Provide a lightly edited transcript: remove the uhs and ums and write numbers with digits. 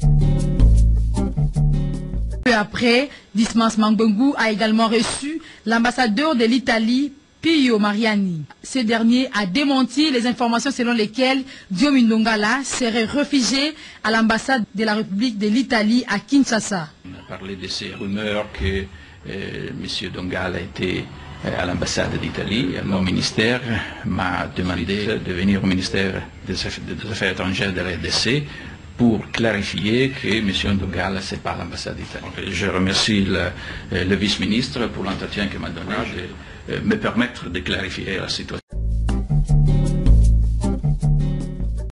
Peu après, Dismas Mangbengu a également reçu l'ambassadeur de l'Italie, Pio Mariani. Ce dernier a démenti les informations selon lesquelles Diomi Ndongala serait réfugié à l'ambassade de la République de l'Italie à Kinshasa. On a parlé de ces rumeurs que M. Ndongala était à l'ambassade d'Italie. Mon ministère m'a demandé de venir au ministère des Affaires étrangères de la RDC pour clarifier que M. Ndongala, ce n'est pas l'ambassade d'Italie. Je remercie le vice-ministre pour l'entretien qu'il m'a donné de me permettre de clarifier la situation.